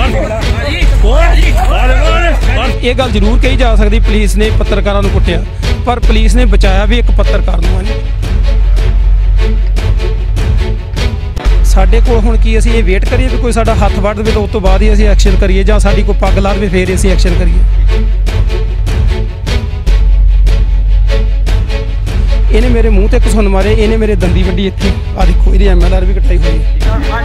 ये गल जरूर कही जा सकती पुलिस ने पत्रकारों को कुटिया, पर पुलिस ने बचाया भी एक पत्रकार नूं है। साडे कोल हुण की असीं ये वेट करिए भी कोई साडा हत्थ वढ़ देवे तो उस तो बाद ही असीं एक्शन करिए, जां साडी कोई पग ला देवे फिर असीं एक्शन करिए। इन्हें मेरे मूँह ते घसुन मारे, इन्हें मेरे दंदी वड्डी इत्थे आ देखो, इहदी MLR भी कटाई हुई है।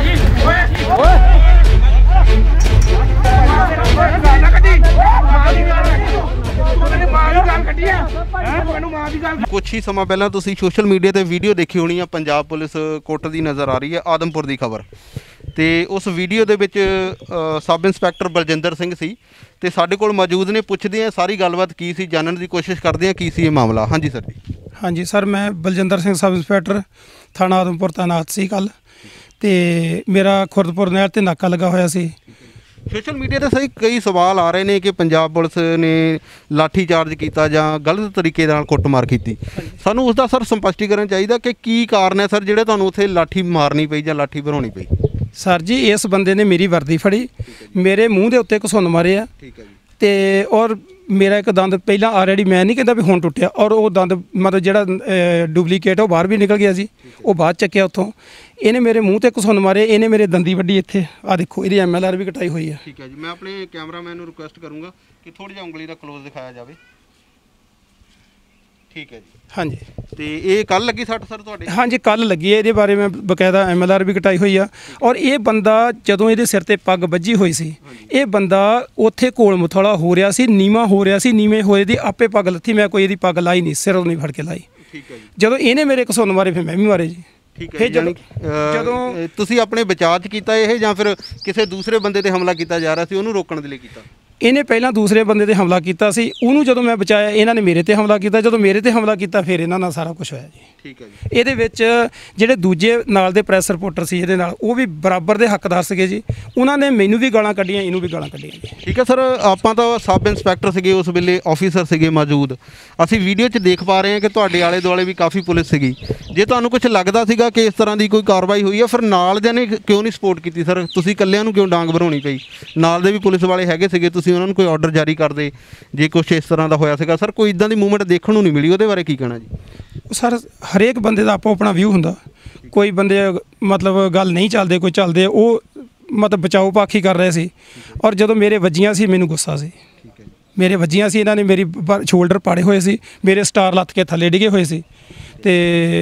कुछ ही समा पहला तुसीं सोशल मीडिया ते वीडियो देखी होनी है, पंजाब पुलिस कोट दी नज़र आ रही है आदमपुर दी खबर, तो उस वीडियो दे विच सब इंस्पैक्टर बलजिंदर सिंह सी ते साडे कोल मौजूद ने, पुछदे हैं सारी गलबात की सी, जानने की कोशिश करते हैं की सी ये मामला। हाँ जी सर जी। हाँ जी सर, मैं बलजिंदर सिंह सब इंस्पैक्टर थाना आदमपुर तैनात सी कल, तो मेरा खुरदपुर नहर ते नाका लगा होया सी। सोशल मीडिया ते सही कई सवाल आ रहे हैं कि पंजाब पुलिस ने लाठी चार्ज किया जां गलत तरीके नाल कुੱਟਮਾਰ की, सानू उसका सर स्पष्टीकरण चाहिए कि की कारण है सर जिहड़े तुहानू उत्थे लाठी मारनी पई जां लाठी भराउणी पई। सर जी इस बंदे ने मेरी वर्दी फड़ी, मेरे मूँह के उत्ते घसुन मारे आ, ते और मेरा एक दंद पहला ऑलरेडी मैं नहीं कहता भी हुण टुटिया, और वो दंद मतलब जिहड़ा डुप्लीकेट वो बाहर भी निकल गया सी, वो बाद चक्या उत्थों। इन्हें मेरे मूँह ते घसुन मारे, इन्हें मेरे दंदी वड्डी इत्थे आ देखो, इहदी MLR भी कटाई हुई है। ठीक है जी, मैं अपने कैमरामैन को रिक्वेस्ट करूँगा कि थोड़ी जिहा उंगली का क्लोज दिखाया जाए। ठीक है जी। हाँ जी, तो ये कल लगी सट सर तुहाडे? हाँ जी कल लगी है, ये बारे में बकायदा MLR भी कटाई हुई है। और ये बंदा जदों ये सिर ते पग बज्जी हुई सी, ये बंदा उत्थे कोल मुथड़ा हो रहा सी, नीवा हो रहा सी, नीवे होए दी आपे पग लथी, मैं कोई ये पग लाई नहीं, सिरों नहीं फड़ के लाई। ठीक है जी। जदों इन्हें मेरे घसुन मारे फिर मैं भी मारे जी। ठीक है, जदों तुसीं अपने बचाव च कीता ये जां फिर किसी दूसरे बंदे ते हमला किया जा रहा सी उहनूं रोकण दे लई कीता? इन्हें पहला दूसरे बंदे ते हमला किया सी, उहनूं जदों मैं बचाया इन्हां ने मेरे ते हमला किया, जदों मेरे ते हमला किया फिर इन्हां नाल सारा कुछ होया जी। ठीक है जी। ਇਹਦੇ ਵਿੱਚ ਜਿਹੜੇ ਦੂਜੇ ਨਾਲ ਦੇ ਪ੍ਰੈਸ ਰਿਪੋਰਟਰ ਸੀ ਇਹਦੇ ਨਾਲ, ਉਹ ਵੀ ਬਰਾਬਰ ਦੇ ਹੱਕਦਾਰ ਸੀਗੇ ਜੀ, ਉਹਨਾਂ ਨੇ ਮੈਨੂੰ ਵੀ ਗਾਲਾਂ ਕੱਢੀਆਂ, ਇਹਨੂੰ ਵੀ ਗਾਲਾਂ ਕੱਢੀਆਂ ਜੀ। ਠੀਕ ਹੈ ਸਰ, ਆਪਾਂ ਤਾਂ ਸਬ ਇੰਸਪੈਕਟਰ ਸੀਗੇ ਉਸ ਵੇਲੇ, ਆਫੀਸਰ ਸੀਗੇ ਮੌਜੂਦ, ਅਸੀਂ ਵੀਡੀਓ 'ਚ ਦੇਖ ਪਾ ਰਹੇ ਹਾਂ ਕਿ ਤੁਹਾਡੇ ਆਲੇ ਦੁਆਲੇ ਵੀ ਕਾਫੀ ਪੁਲਿਸ ਸੀਗੀ। ਜੇ ਤੁਹਾਨੂੰ ਕੁਝ ਲੱਗਦਾ ਸੀਗਾ ਕਿ ਇਸ ਤਰ੍ਹਾਂ ਦੀ ਕੋਈ ਕਾਰਵਾਈ ਹੋਈ ਹੈ, ਫਿਰ ਨਾਲ ਦੇ ਨੇ ਕਿਉਂ ਨਹੀਂ ਸਪੋਰਟ ਕੀਤੀ ਸਰ? ਤੁਸੀਂ ਇਕੱਲਿਆਂ ਨੂੰ ਕਿਉਂ ਡਾਂਗ ਭਰਾਉਣੀ ਪਈ? ਨਾਲ ਦੇ ਵੀ ਪੁਲਿਸ ਵਾਲੇ ਹੈਗੇ ਸੀਗੇ, ਤੁਸੀਂ ਉਹਨਾਂ ਨੂੰ ਕੋਈ ਆਰਡਰ ਜਾਰੀ ਕਰਦੇ ਜੇ ਕੁਛ ਇਸ ਤਰ੍ਹਾਂ ਦਾ ਹੋਇਆ ਸੀਗਾ? ਸਰ ਕੋਈ ਇਦਾਂ ਦੀ ਮੂਵਮੈਂਟ ਦੇਖਣ ਨੂੰ ਨਹੀਂ ਮਿਲੀ, ਉਹਦੇ ਬਾਰੇ ਕੀ ਕਹਿਣਾ ਜੀ? ਸਰ ਹਰੇਕ ਬੰਦੇ ਦਾ ਆਪੋ ਆਪਣਾ ਵਿਊ ਹੁੰਦਾ, ਕੋਈ ਬੰਦੇ ਮਤਲਬ ਗੱਲ ਨਹੀਂ ਚੱਲਦੇ, ਕੋਈ ਚੱਲਦੇ, ਉਹ ਮਤਲਬ ਬਚਾਓ ਪਾਖੀ ਕਰ ਰਹੇ ਸੀ। ਔਰ ਜਦੋਂ ਮੇਰੇ ਵੱਜੀਆਂ ਸੀ ਮੈਨੂੰ ਗੁੱਸਾ ਸੀ, ਮੇਰੇ ਵੱਜੀਆਂ ਸੀ, ਇਹਨਾਂ ਨੇ ਮੇਰੀ ਸ਼ੋਲਡਰ ਪਾੜੇ ਹੋਏ ਸੀ, ਮੇਰੇ ਸਟਾਰ ਲੱਥ ਕੇ ਥੱਲੇ ਡਿੱਗੇ ਹੋਏ ਸੀ, ਤੇ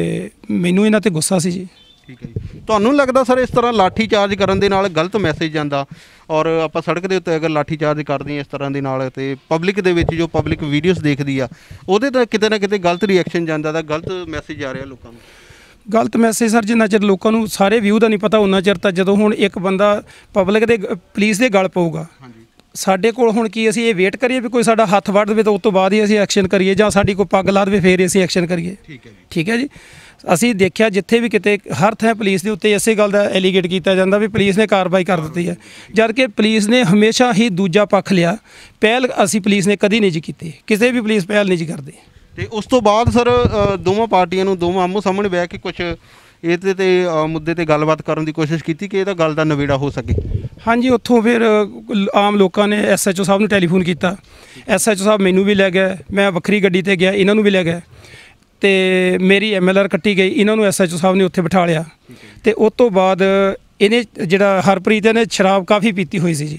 ਮੈਨੂੰ ਇਹਨਾਂ 'ਤੇ ਗੁੱਸਾ ਸੀ ਜੀ। ਠੀਕ ਹੈ ਜੀ, ਤੁਹਾਨੂੰ ਲੱਗਦਾ ਸਰ ਇਸ ਤਰ੍ਹਾਂ ਲਾਠੀ ਚਾਰਜ ਕਰਨ ਦੇ ਨਾਲ ਗਲਤ ਮੈਸੇਜ ਜਾਂਦਾ, ਔਰ ਆਪਾਂ ਸੜਕ ਦੇ ਉੱਤੇ ਅਗਰ ਲਾਠੀ ਚਾਰਜ ਕਰਦੇ ਹਾਂ ਇਸ ਤਰ੍ਹਾਂ ਦੇ ਨਾਲ, ਤੇ ਪਬਲਿਕ ਦੇ ਵਿੱਚ ਜੋ ਪਬਲਿਕ ਵੀਡੀਓਜ਼ ਦੇਖਦੀ ਆ ਉਹਦੇ ਤਾਂ ਕਿਤੇ ਨਾ ਕਿਤੇ ਗਲਤ ਰਿਐਕਸ਼ਨ ਜਾਂਦਾ, ਤਾਂ ਗਲਤ ਮੈਸੇਜ ਆ ਰਿਹਾ ਲੋਕਾਂ ਨੂੰ? ਗਲਤ ਮੈਸੇਜ ਸਰ ਜਿੰਨਾ ਚਿਰ ਲੋਕਾਂ ਨੂੰ ਸਾਰੇ ਵਿਊ ਦਾ ਨਹੀਂ ਪਤਾ ਉਹਨਾਂ ਚਿਰ ਤਾਂ, ਜਦੋਂ ਹੁਣ ਇੱਕ ਬੰਦਾ ਪਬਲਿਕ ਦੇ ਪੁਲਿਸ ਦੇ ਗਲ ਪਊਗਾ, ਸਾਡੇ ਕੋਲ ਹੁਣ ਕੀ ਅਸੀਂ ਇਹ ਵੇਟ ਕਰੀਏ ਵੀ ਕੋਈ ਸਾਡਾ ਹੱਥ ਵੱਢ ਦੇਵੇ ਤਾਂ ਉਸ ਤੋਂ ਬਾਅਦ ਹੀ ਅਸੀਂ ਐਕਸ਼ਨ ਕਰੀਏ, ਜਾਂ ਸਾਡੀ ਕੋਈ ਪੱਗ ਲਾ ਦੇਵੇ ਫਿਰ ਅਸੀਂ ਐਕਸ਼ਨ ਕਰੀਏ? ਠੀਕ ਹੈ ਜੀ। ਅਸੀਂ ਦੇਖਿਆ ਜਿੱਥੇ ਵੀ ਕਿਤੇ ਹਰ ਥਾਂ ਪੁਲਿਸ ਦੇ ਉੱਤੇ ਇਸੇ ਗੱਲ ਦਾ ਐਲੀਗੇਟ ਕੀਤਾ ਜਾਂਦਾ ਵੀ ਪੁਲਿਸ ਨੇ ਕਾਰਵਾਈ ਕਰ ਦਿੱਤੀ ਹੈ, ਜਦ ਕਿ ਪੁਲਿਸ ਨੇ ਹਮੇਸ਼ਾ ਹੀ ਦੂਜਾ ਪੱਖ ਲਿਆ, ਪਹਿਲ ਅਸੀਂ ਪੁਲਿਸ ਨੇ ਕਦੀ ਨਹੀਂ ਜੀ ਕੀਤੀ, ਕਿਸੇ ਵੀ ਪੁਲਿਸ ਪਹਿਲ ਨਹੀਂ ਜੀ ਕਰਦੀ। ਤੇ ਉਸ ਤੋਂ ਬਾਅਦ ਸਰ ਦੋਵਾਂ ਪਾਰਟੀਆਂ ਨੂੰ ਦੋਵਾਂ ਆਮੋ ਸਾਹਮਣੇ ਬਹਿ ਕੇ ਕੁਝ ਇਹਦੇ ਤੇ ਮੁੱਦੇ ਤੇ ਗੱਲਬਾਤ ਕਰਨ ਦੀ ਕੋਸ਼ਿਸ਼ ਕੀਤੀ ਕਿ ਇਹਦਾ ਗੱਲ ਦਾ ਨਵੇੜਾ ਹੋ ਸਕੇ? ਹਾਂਜੀ, ਉੱਥੋਂ ਫਿਰ ਆਮ ਲੋਕਾਂ ਨੇ SHO ਸਾਹਿਬ ਨੂੰ ਟੈਲੀਫੋਨ ਕੀਤਾ, SHO ਸਾਹਿਬ ਮੈਨੂੰ ਵੀ ਲੈ ਗਏ, ਮੈਂ ਵੱਖਰੀ ਗੱਡੀ 'ਤੇ ਗਿਆ, ਇਹਨਾਂ ਨੂੰ ਵੀ ਲੈ ਗਏ, ਤੇ ਮੇਰੀ MLR ਕੱਟੀ ਗਈ, ਇਹਨਾਂ ਨੂੰ SHO ਸਾਹਿਬ ਨੇ ਉੱਥੇ ਬਿਠਾ ਲਿਆ। ਤੇ ਉਸ ਤੋਂ ਬਾਅਦ ਇਹਨੇ ਜਿਹੜਾ ਹਰਪ੍ਰੀਤ ਨੇ ਸ਼ਰਾਬ ਕਾਫੀ ਪੀਤੀ ਹੋਈ ਸੀ ਜੀ,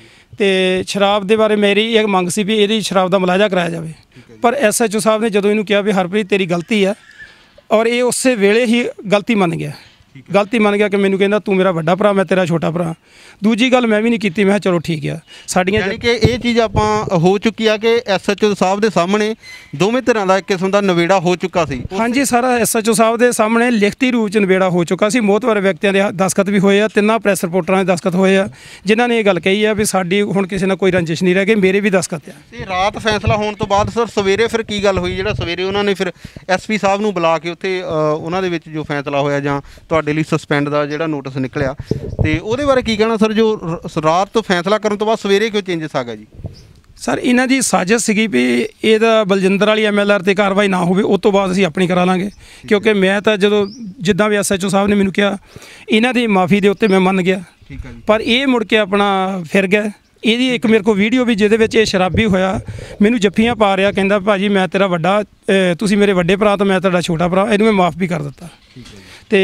ਤੇ ਸ਼ਰਾਬ ਦੇ ਬਾਰੇ ਮੇਰੀ ਇੱਕ ਮੰਗ ਸੀ ਵੀ ਇਹਦੀ ਸ਼ਰਾਬ ਦਾ ਮੁਲਾਜ਼ਾ ਕਰਾਇਆ ਜਾਵੇ, ਪਰ SHO ਸਾਹਿਬ ਨੇ ਜਦੋਂ ਇਹਨੂੰ ਕਿਹਾ ਵੀ ਹਰਪ੍ਰੀਤ ਤੇਰੀ ਗਲਤੀ ਆ, ਔਰ ਇਹ ਉਸੇ ਵੇਲੇ ਹੀ ਗਲਤੀ ਮੰਨ ਗਿਆ, ਗਲਤੀ ਮੰਨ ਗਿਆ ਕਿ ਮੈਨੂੰ ਕਹਿੰਦਾ ਤੂੰ ਮੇਰਾ ਵੱਡਾ ਭਰਾ, ਮੈਂ ਤੇਰਾ ਛੋਟਾ ਭਰਾ। ਦੂਜੀ ਗੱਲ ਮੈਂ ਵੀ ਨਹੀਂ ਕੀਤੀ, ਮੈਂ ਕਿਹਾ ਚਲੋ ਠੀਕ ਆ ਸਾਡੀਆਂ, ਯਾਨੀ ਕਿ ਇਹ ਚੀਜ਼ ਆਪਾਂ ਹੋ ਚੁੱਕੀ ਆ ਕਿ SHO ਸਾਹਿਬ ਦੇ ਸਾਹਮਣੇ ਦੋਵੇਂ ਧਿਰਾਂ ਦਾ ਇੱਕ ਕਿਸਮ ਦਾ ਨਵੇੜਾ ਹੋ ਚੁੱਕਾ ਸੀ? ਹਾਂਜੀ, ਸਾਰਾ SHO ਸਾਹਿਬ ਦੇ ਸਾਹਮਣੇ ਲਿਖਤੀ ਰੂਪ 'ਚ ਨਵੇੜਾ ਹੋ ਚੁੱਕਾ ਸੀ, ਮੋਹਤਵਰ ਵਿਅਕਤੀਆਂ ਦੇ ਦਸਤਖਤ ਵੀ ਹੋਏ ਆ, ਤਿੰਨਾਂ ਪ੍ਰੈਸ ਰਿਪੋਰਟਰਾਂ ਦੇ ਦਸਤਖਤ ਹੋਏ ਆ, ਜਿਨ੍ਹਾਂ ਨੇ ਇਹ ਗੱਲ ਕਹੀ ਆ ਵੀ ਸਾਡੀ ਹੁਣ ਕਿਸੇ ਨਾਲ ਕੋਈ ਰੰਜਿਸ਼ ਨਹੀਂ ਰਹਿ ਗਈ, ਮੇਰੇ ਵੀ ਦਸਤਖਤ ਆ। ਤੇ ਰਾਤ ਫੈਸਲਾ ਹੋਣ ਤੋਂ ਬਾਅਦ ਸਰ ਸਵੇਰੇ ਫਿਰ ਕੀ ਗੱਲ ਹੋਈ, ਜਿਹੜਾ ਸਵੇਰੇ ਉਹਨਾਂ ਨੇ ਫਿਰ SP ਸਾਹਿਬ ਨੂੰ ਬੁਲਾ ਕੇ ਉੱਥੇ ਉਹਨਾਂ ਦੇ ਵਿੱਚ ਜੋ ਫੈਸਲਾ ਹੋਇਆ ਜਾਂ ਤੁਹਾਡੇ ਲਈ ਸਸਪੈਂਡ ਦਾ ਜਿਹੜਾ ਨੋਟਿਸ ਨਿਕਲਿਆ, ਤੇ ਉਹਦੇ ਬਾਰੇ ਕੀ ਕਹਿਣਾ ਸਰ? ਜੋ ਰਾਤ ਤੋਂ ਫੈਸਲਾ ਕਰਨ ਤੋਂ ਬਾਅਦ ਸਵੇਰੇ ਕਿਉਂ ਚੇਂਜਸ ਆ ਗਿਆ ਜੀ? ਸਰ ਇਹਨਾਂ ਦੀ ਸਾਜ਼ਿਸ਼ ਸੀਗੀ ਵੀ ਇਹਦਾ ਬਲਜਿੰਦਰ ਵਾਲੀ MLR ਤੇ ਕਾਰਵਾਈ ਨਾ ਹੋਵੇ, ਉਸ ਤੋਂ ਬਾਅਦ ਅਸੀਂ ਆਪਣੀ ਕਰਾ ਲਾਂਗੇ। ਕਿਉਂਕਿ ਮੈਂ ਤਾਂ ਜਦੋਂ ਜਿੱਦਾਂ ਵੀ SHO ਸਾਹਿਬ ਨੇ ਮੈਨੂੰ ਕਿਹਾ, ਇਹਨਾਂ ਦੀ ਮਾਫੀ ਦੇ ਉੱਤੇ ਮੈਂ ਮੰਨ ਗਿਆ। ਠੀਕ ਹੈ ਜੀ। ਪਰ ਇਹ ਮੁੜ ਕੇ ਆਪਣਾ ਫਿਰ ਗਿਆ। ਇਹਦੀ ਇੱਕ ਮੇਰੇ ਕੋਲ ਵੀਡੀਓ ਵੀ ਜਿਹਦੇ ਵਿੱਚ ਇਹ ਸ਼ਰਾਬੀ ਹੋਇਆ, ਮੈਨੂੰ ਜੱਫੀਆਂ ਪਾ ਰਿਹਾ, ਕਹਿੰਦਾ ਭਾਜੀ ਮੈਂ ਤੇਰਾ ਵੱਡਾ, ਤੁਸੀਂ ਮੇਰੇ ਵੱਡੇ ਭਰਾ ਤਾਂ ਮੈਂ ਤੁਹਾਡਾ ਛੋਟਾ ਭਰਾ। ਇਹਨੂੰ ਮੈਂ ਮਾਫ ਵੀ ਕਰ ਦਿੱਤਾ। ਤੇ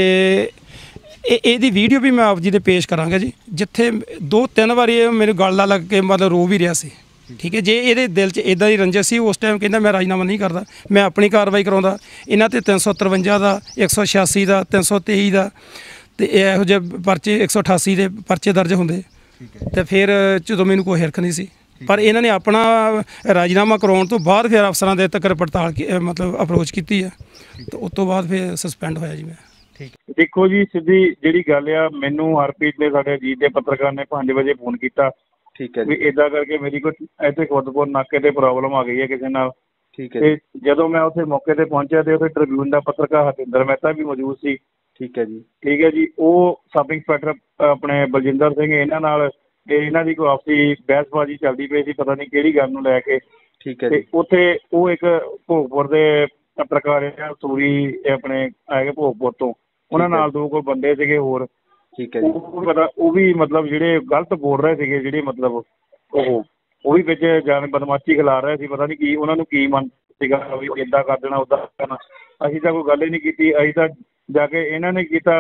ਇਹਦੀ ਵੀਡੀਓ ਵੀ ਮੈਂ ਆਪ ਜੀ ਦੇ ਪੇਸ਼ ਕਰਾਂਗਾ ਜੀ, ਜਿੱਥੇ 2-3 ਵਾਰੀ ਇਹ ਮੇਰੇ ਗਲ ਨਾਲ ਲੱਗ ਕੇ ਮਤਲਬ ਰੋ ਵੀ ਰਿਹਾ ਸੀ। ਠੀਕ ਹੈ, ਜੇ ਇਹਦੇ ਦਿਲ 'ਚ ਇਦਾਂ ਦੀ ਰੰਜਿਸ਼ ਸੀ, ਉਸ ਟਾਈਮ ਕਹਿੰਦਾ ਮੈਂ ਰਾਜੀਨਾਮਾ ਨਹੀਂ ਕਰਦਾ, ਮੈਂ ਆਪਣੀ ਕਾਰਵਾਈ ਕਰਾਉਂਦਾ। ਇਹਨਾਂ ਤੇ 353 ਦਾ, 186 ਦਾ, 323 ਦਾ ਤੇ ਇਹੋ ਜਿਹੇ ਪਰਚੇ, 188 ਦੇ ਪਰਚੇ ਦਰਜ ਹੁੰਦੇ। ਤੇ ਫਿਰ ਜਦੋਂ ਮੈਨੂੰ ਕੋਈ ਹਿਰਖ ਨਹੀਂ ਸੀ, ਪਰ ਇਹਨਾਂ ਨੇ ਆਪਣਾ ਰਾਜੀਨਾਮਾ ਕਰਾਉਣ ਤੋਂ ਬਾਅਦ ਫਿਰ ਅਫਸਰਾਂ ਦੇ ਤੱਕ ਪੜਤਾਲ ਮਤਲਬ ਅਪਰੋਚ ਕੀਤੀ ਹੈ, ਤੇ ਉਸ ਤੋਂ ਬਾਅਦ ਫਿਰ ਸਸਪੈਂਡ ਹੋਇਆ ਜੀ ਮੈਂ। ਦੇਖੋ ਜੀ, ਸਿੱਧੀ ਜਿਹੜੀ ਗੱਲ ਆ, ਮੈਨੂੰ ਹਰਪ੍ਰੀਤ ਨੇ, ਸਾਡੇ ਅਜੀਤ ਦੇ ਪੱਤਰਕਾਰ ਨੇ 5 ਵਜੇ ਫੋਨ ਕੀਤਾ। ਠੀਕ ਹੈ ਵੀ ਇਦਾਂ ਕਰਕੇ ਮੇਰੀ ਕੋਈ ਇੱਥੇ ਖੁਦਪੁਰ ਨਾਕੇ ਤੇ ਪ੍ਰੋਬਲਮ ਆ ਗਈ ਹੈ ਕਿਸੇ ਨਾਲ। ਠੀਕ ਹੈ। ਤੇ ਜਦੋਂ ਮੈਂ ਉੱਥੇ ਮੌਕੇ ਤੇ ਪਹੁੰਚਿਆ ਤੇ ਉੱਥੇ ਟ੍ਰਿਬਿਊਨ ਦਾ ਪੱਤਰਕਾਰ ਹਰਜਿੰਦਰ ਮਹਿਤਾ ਵੀ ਮੌਜੂਦ ਸੀ। ਠੀਕ ਹੈ ਜੀ। ਠੀਕ ਹੈ ਜੀ। ਉਹ ਸਬ ਇੰਸਪੈਕਟਰ ਆਪਣੇ ਬਲਜਿੰਦਰ ਸਿੰਘ, ਇਹਨਾਂ ਨਾਲ ਇਹਨਾਂ ਦੀ ਕੋਈ ਆਪਸੀ ਬਹਿਸਬਾਜ਼ੀ ਚੱਲਦੀ ਪਈ ਸੀ, ਪਤਾ ਨਹੀਂ ਕਿਹੜੀ ਗੱਲ ਨੂੰ ਲੈ ਕੇ। ਠੀਕ ਹੈ ਤੇ ਜੀ। ਉੱਥੇ ਉਹ ਇੱਕ ਭੋਗਪੁਰ ਦੇ ਪੱਤਰਕਾਰ ਆ, ਸੂਰੀ ਆਪਣੇ ਆਏ ਭੋਗਪੁਰ ਤੋਂ, ਉਹਨਾਂ ਨਾਲ 2 ਕੋਈ ਬੰਦੇ ਸੀਗੇ ਹੋਰ। ਠੀਕ ਹੈ ਜੀ। ਉਹ ਵੀ ਮਤਲਬ ਜਿਹੜੇ ਗਲਤ ਬੋਲ ਰਹੇ ਸੀਗੇ, ਜਿਹੜੇ ਮਤਲਬ ਉਹ ਵੀ ਵਿੱਚ ਜਾਨ ਬਦਮਾਸ਼ੀ ਖਿਲਾ ਰਹੇ ਸੀ। ਪਤਾ ਨਹੀਂ ਕੀ ਉਹਨਾਂ ਨੂੰ ਕੀ ਮਨ ਸੀਗਾ ਵੀ ਇੱਦਾਂ ਕਰ ਦੇਣਾ, ਉੱਦਾਂ ਕਰਨਾ। ਅਸੀਂ ਤਾਂ ਕੋਈ ਗੱਲ ਹੀ ਨਹੀਂ ਕੀਤੀ। ਅਸੀਂ ਤਾਂ ਜਾ ਕੇ ਇਹਨਾਂ ਨੇ ਕੀਤਾ,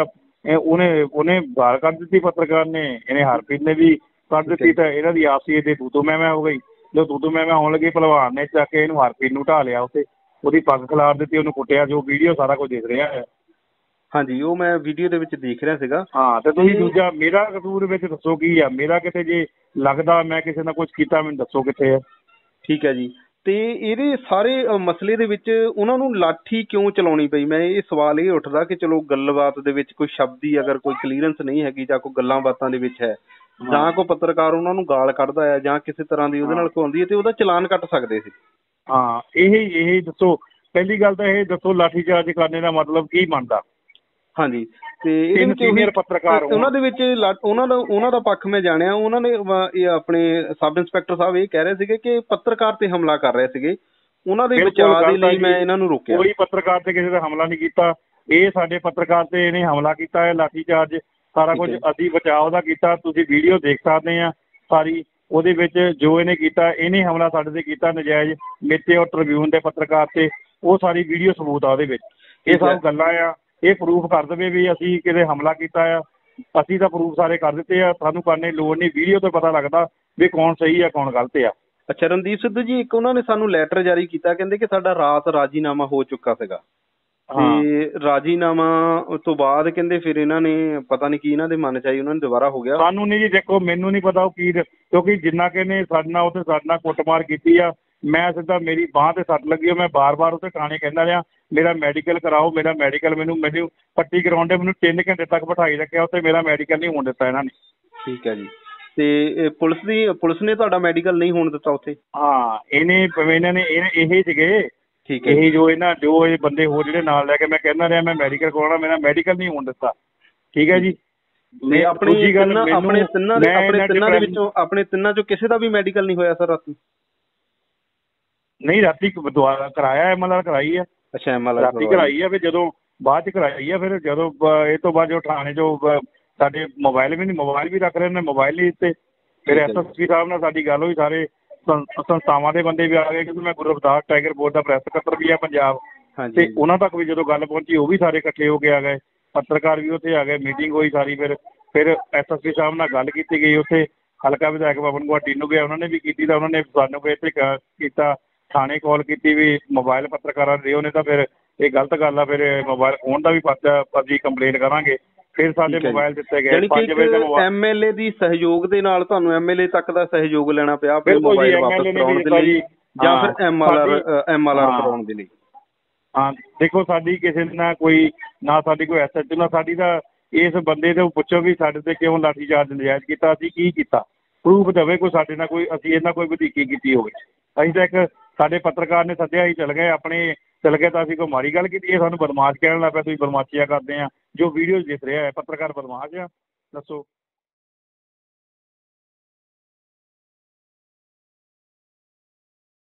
ਉਹਨੇ ਗਾਲ ਕੱਢ ਦਿੱਤੀ ਪੱਤਰਕਾਰ ਨੇ, ਇਹਨੇ ਹਰਪ੍ਰੀਤ ਨੇ ਵੀ ਕੱਢ ਦਿੱਤੀ। ਤਾਂ ਇਹਨਾਂ ਦੀ ਆਪਸੀ ਇਹਦੇ ਤੂੰ ਮੈਂ ਹੋ ਗਈ। ਜਦੋਂ ਤੂੰ ਮੈਂ ਹੋਣ ਲੱਗੀ, ਭਲਵਾਨ ਨੇ ਚੱਕ ਕੇ ਇਹਨੂੰ ਹਰਪ੍ਰੀਤ ਨੂੰ ਢਾ ਲਿਆ, ਉੱਥੇ ਉਹਦੀ ਪੱਗ ਖਿਲਾਰ ਦਿੱਤੀ, ਉਹਨੂੰ ਕੁੱਟਿਆ। ਜੋ ਵੀਡੀਓ ਸਾਰਾ ਕੁਝ ਦੇਖ ਰਿਹਾ ਹੈ। ਹਾਂਜੀ, ਉਹ ਮੈਂ ਵੀਡੀਓ ਦੇ ਵਿੱਚ ਦੇਖ ਰਿਹਾ ਸੀਗਾ। ਹਾਂ, ਤੇ ਤੁਸੀਂ ਦੂਜਾ ਮੇਰਾ ਕਸੂਰ ਵਿੱਚ ਦੱਸੋ ਕੀ ਆ? ਮੇਰਾ ਕਿਤੇ ਜੇ ਲੱਗਦਾ ਮੈਂ ਕਿਸੇ ਨਾਲ ਕੁਝ ਕੀਤਾ, ਮੈਨੂੰ ਦੱਸੋ ਕਿੱਥੇ ਹੈ। ਠੀਕ ਹੈ ਜੀ। ਤੇ ਇਹਦੇ ਸਾਰੇ ਮਸਲੇ ਦੇ ਵਿੱਚ ਉਹਨਾਂ ਨੂੰ ਲਾਠੀ ਕਿਉਂ ਚਲਾਉਣੀ ਪਈ? ਮੈਂ ਇਹ ਸਵਾਲ ਇਹ ਉੱਠਦਾ ਕਿ ਚਲੋ ਗੱਲਬਾਤ ਦੇ ਵਿੱਚ ਕੋਈ ਸ਼ਬਦੀ ਅਗਰ ਕੋਈ ਕਲੀਅਰੈਂਸ ਨਹੀਂ ਹੈਗੀ, ਜਾਂ ਕੋਈ ਗੱਲਾਂ ਬਾਤਾਂ ਦੇ ਵਿੱਚ ਹੈ, ਜਾਂ ਕੋਈ ਪੱਤਰਕਾਰ ਉਹਨਾਂ ਨੂੰ ਗਾਲ ਕੱਢਦਾ ਹੈ, ਜਾਂ ਕਿਸੇ ਤਰ੍ਹਾਂ ਦੀ ਉਹਦੇ ਨਾਲ ਕੋਈ ਹੁੰਦੀ ਹੈ, ਤੇ ਉਹਦਾ ਚਲਾਨ ਕੱਟ ਸਕਦੇ ਸੀ। ਹਾਂ, ਇਹ ਦੱਸੋ। ਪਹਿਲੀ ਗੱਲ ਤਾਂ ਇਹ ਦੱਸੋ, ਲਾਠੀਚਾਰਜ ਕਰਨੇ ਦਾ ਮਤਲਬ ਕੀ ਬਣਦਾ? ਹਾਂਜੀ, ਤੇ ਇਹਦੇ ਵਿੱਚ ਸੀਨੀਅਰ ਪੱਤਰਕਾਰ ਉਹਨਾਂ ਦੇ ਵਿੱਚ ਉਹਨਾਂ ਦਾ ਪੱਖ ਮੈਂ ਜਾਣਿਆ। ਉਹਨਾਂ ਨੇ ਆਪਣੇ ਸਬ ਇੰਸਪੈਕਟਰ ਸਾਹਿਬ ਇਹ ਕਹਿ ਰਹੇ ਸੀਗੇ ਕਿ ਪੱਤਰਕਾਰ ਤੇ ਹਮਲਾ ਕਰ ਰਹੇ ਸੀਗੇ, ਉਹਨਾਂ ਦੇ ਬਚਾਅ ਦੇ ਲਈ ਮੈਂ ਇਹਨਾਂ ਨੂੰ ਰੋਕਿਆ। ਕੋਈ ਪੱਤਰਕਾਰ ਤੇ ਕਿਸੇ ਦਾ ਹਮਲਾ ਨਹੀਂ ਕੀਤਾ। ਇਹ ਸਾਡੇ ਪੱਤਰਕਾਰ ਤੇ ਇਹਨੇ ਹਮਲਾ ਕੀਤਾ ਹੈ, ਲਾਠੀਚਾਰਜ ਸਾਰਾ ਕੁਝ ਅਸੀਂ ਬਚਾਅ ਦਾ ਕੀਤਾ। ਤੁਸੀਂ ਵੀਡੀਓ ਦੇਖ ਸਕਦੇ ਆ ਸਾਰੀ, ਉਹਦੇ ਵਿੱਚ ਜੋ ਇਹਨੇ ਕੀਤਾ, ਇਹਨੇ ਹਮਲਾ ਸਾਡੇ ਤੇ ਕੀਤਾ ਨਜਾਇਜ਼, ਮੇਤੇ ਔਰ ਟ੍ਰਿਬਿਊਨ ਦੇ ਪੱਤਰਕਾਰ ਤੇ। ਉਹ ਸਾਰੀ ਵੀਡੀਓ ਸਬੂਤ ਆ ਉਹਦੇ ਵਿੱਚ। ਇਹ ਸਭ ਗੱਲਾਂ ਆ, ਇਹ ਪ੍ਰੂਫ ਕਰ ਦੇਵੇ ਵੀ ਅਸੀਂ ਕਿਤੇ ਹਮਲਾ ਕੀਤਾ ਆ। ਅਸੀਂ ਤਾਂ ਪ੍ਰੂਫ ਸਾਰੇ ਕਰ ਦਿੱਤੇ ਆ, ਸਾਨੂੰ ਕਰਨੇ ਦੀ ਲੋੜ ਨਹੀਂ। ਵੀਡੀਓ ਤੋਂ ਪਤਾ ਲੱਗਦਾ ਵੀ ਕੌਣ ਸਹੀ ਆ ਕੌਣ ਗਲਤ ਆ। ਅੱਛਾ, ਰਣਦੀਪ ਸਿੱਧੂ ਜੀ, ਇੱਕ ਉਹਨਾਂ ਨੇ ਸਾਨੂੰ ਲੈਟਰ ਜਾਰੀ ਕੀਤਾ, ਕਹਿੰਦੇ ਕਿ ਸਾਡਾ ਰਾਤ ਰਾਜੀਨਾਮਾ ਹੋ ਚੁੱਕਾ ਸੀਗਾ। ਤੇ ਰਾਜੀਨਾਮਾ ਤੋਂ ਬਾਅਦ ਕਹਿੰਦੇ ਫਿਰ ਇਹਨਾਂ ਨੇ ਪਤਾ ਨਹੀਂ ਕੀ ਇਹਨਾਂ ਦੇ ਮਨ ਚ ਆਈ, ਉਹਨਾਂ ਨੇ ਦੁਬਾਰਾ ਹੋ ਗਿਆ। ਸਾਨੂੰ ਨਹੀਂ ਜੀ, ਦੇਖੋ ਮੈਨੂੰ ਨਹੀਂ ਪਤਾ ਉਹ ਕੀ, ਕਿਉਂਕਿ ਜਿੰਨਾ ਕਿ ਇਹਨੇ ਸਾਡੇ ਨਾਲ ਉੱਥੇ ਸਾਡੇ ਨਾਲ ਕੁੱਟਮਾਰ ਕੀਤੀ ਆ, ਮੈਂ ਸਿੱਧਾ ਮੇਰੀ ਬਾਂਹ ਤੇ ਸੱਟ ਲੱਗੀ। ਮੈਂ ਬਾਰ-ਬਾਰ ਉੱਥੇ ਥਾਣੇ ਕਹਿੰਦਾ ਰਿਹਾ ਮੇਰਾ ਮੈਡੀਕਲ ਕਰਾਓ, ਮੇਰਾ ਮੈਡੀਕਲ। ਮੈਨੂੰ ਪੱਟੀ ਕਰਾਉਣ ਦੇ ਮੈਨੂੰ 3 ਘੰਟੇ ਤੱਕ ਬਿਠਾਈ ਰੱਖਿਆ ਉੱਥੇ, ਮੇਰਾ ਮੈਡੀਕਲ ਨਹੀਂ ਹੋਣ ਦਿੱਤਾ ਇਹਨਾਂ ਨੇ। ਠੀਕ ਹੈ ਜੀ। ਤੇ ਪੁਲਿਸ ਨੇ ਤੁਹਾਡਾ ਮੈਡੀਕਲ ਨਹੀਂ ਹੋਣ ਦਿੱਤਾ ਉੱਥੇ? ਹਾਂ, ਇਹਨਾਂ ਨੇ ਇਹ ਸੀਗੇ। ਠੀਕ ਹੈ। ਇਹ ਜੋ ਇਹ ਬੰਦੇ ਹੋਰ ਜਿਹੜੇ ਨਾਲ ਲੈ ਕੇ ਮੈਂ ਕਹਿੰਦਾ ਰਿਹਾ ਮੈਂ ਮੈਡੀਕਲ ਕਰਾਉਣਾ, ਮੇਰਾ ਮੈਡੀਕਲ ਨਹੀਂ ਹੋਣ ਦਿੱਤਾ। ਠੀਕ ਹੈ ਜੀ। ਆਪਣੇ ਤਿੰਨਾਂ ਚੋਂ ਕਿਸੇ ਦਾ ਵੀ ਮੈਡੀਕਲ ਨਹੀਂ ਹੋਇਆ ਸਰ ਰਾਤੀ? ਨਹੀਂ, ਰਾਤੀ ਦੁਆਰਾ ਕਰਾਇਆ, MLR ਕਰਾਈ ਆ। ਅੱਛਾ, MLR ਰਾਤੀ ਕਰਾਈ ਆ। ਫਿਰ ਜਦੋਂ ਬਾਅਦ ਚ ਕਰਾਈ ਆ, ਫਿਰ ਜਦੋਂ ਇਹ ਤੋਂ ਬਾਅਦ ਜੋ ਥਾਣੇ ਚੋਂ ਸਾਡੇ ਮੋਬਾਈਲ ਵੀ ਰੱਖ ਰਹੇ ਨੇ, ਮੋਬਾਈਲ ਨਹੀਂ ਦਿੱਤੇ। ਫਿਰ SSP ਸਾਹਿਬ ਨਾਲ ਸਾਡੀ ਗੱਲ ਹੋਈ, ਸਾਰੇ ਸੰਸਥਾਵਾਂ ਦੇ ਬੰਦੇ ਵੀ ਆ ਗਏ, ਕਿਉਂਕਿ ਮੈਂ ਗੁਰੂ ਰਵਿਦਾਸ ਟਾਈਗਰ ਬੋਰਡ ਦਾ ਪ੍ਰੈਸ ਸਕੱਤਰ ਵੀ ਆ ਪੰਜਾਬ। ਤੇ ਉਹਨਾਂ ਤੱਕ ਵੀ ਜਦੋਂ ਗੱਲ ਪਹੁੰਚੀ, ਉਹ ਵੀ ਸਾਰੇ ਇਕੱਠੇ ਹੋ ਕੇ ਆ ਗਏ, ਪੱਤਰਕਾਰ ਵੀ ਉੱਥੇ ਆ ਗਏ, ਮੀਟਿੰਗ ਹੋਈ ਸਾਰੀ। ਫਿਰ SSP ਸਾਹਿਬ ਨਾਲ ਗੱਲ ਕੀਤੀ ਗਈ, ਉੱਥੇ ਹਲਕਾ ਵਿਧਾਇਕ ਪਵਨ ਗੁਆਟੀ ਨੂੰ ਗਿਆ, ਉਹਨਾਂ ਨੇ ਵੀ ਕੀਤੀ। ਤਾਂ ਉਹਨਾਂ ਨੇ ਸਾਨੂੰ ਇੱਥੇ ਕੀਤਾ, ਥਾਣੇ ਕਾਲ ਕੀਤੀ ਵੀ ਮੋਬਾਈਲ ਪੱਤਰਕਾਰਾਂ ਦੇ। ਉਹਨੇ ਤਾਂ ਫਿਰ ਇਹ ਗਲਤ ਗੱਲ ਆ, ਫਿਰ ਮੋਬਾਈਲ ਫੋਨ ਦਾ ਵੀ ਅਸੀਂ ਕੰਪਲੇਂਟ ਕਰਾਂਗੇ। ਫਿਰ ਸਾਡੇ ਮੋਬਾਈਲ ਦਿੱਤੇ ਗਏ 5 ਵਜੇ। MLA ਦੀ ਸਹਿਯੋਗ ਦੇ ਨਾਲ ਤੁਹਾਨੂੰ MLA ਤੱਕ ਦਾ ਸਹਿਯੋਗ ਲੈਣਾ ਪਿਆ ਮੋਬਾਈਲ ਵਾਪਸ ਕਰਾਉਣ ਦੇ ਲਈ, ਜਾਂ ਫਿਰ MLR ਕਰਾਉਣ ਦੇ ਲਈ? ਹਾਂ, ਦੇਖੋ ਸਾਡੀ ਕਿਸੇ ਨਾਲ ਕੋਈ ਨਾ, ਸਾਡੀ ਕੋਈ SHO ਨਾ ਸਾਡੀ। ਤਾਂ ਇਸ ਬੰਦੇ ਤੋਂ ਪੁੱਛੋ ਵੀ ਸਾਡੇ ਤੇ ਕਿਉਂ ਲਾਠੀਚਾਰਜ ਨਜਾਇਜ਼ ਕੀਤਾ, ਅਸੀਂ ਕੀ ਕੀਤਾ, ਪ੍ਰੂਫ ਦੇਵੇ ਕੋਈ ਸਾਡੇ ਨਾਲ, ਕੋਈ ਅਸੀਂ ਇਹਨਾਂ ਕੋਈ ਵਧੀਕੀ ਕੀਤੀ ਹੋਵੇ। ਅਸੀਂ ਤਾਂ ਇੱਕ ਸਾਡੇ ਪੱਤਰਕਾਰ ਨੇ ਸੱਦਿਆ, ਹੀ ਚਲ ਗਏ ਤਾਂ ਅਸੀਂ ਕੋਈ ਮਾੜੀ ਗੱਲ ਕੀਤੀ? ਇਹ ਸਾਨੂੰ ਬਦਮਾਸ਼ ਕਹਿਣ ਲੱਗ ਪਿਆ, ਤੁਸੀਂ ਬਦਮਾਸ਼ੀਆਂ ਕਰਦੇ ਆ। ਜੋ ਵੀਡੀਓ ਦਿਖ ਰਿਹਾ ਹੈ, ਪੱਤਰਕਾਰ ਬਦਮਾਸ਼ ਆ, ਦੱਸੋ।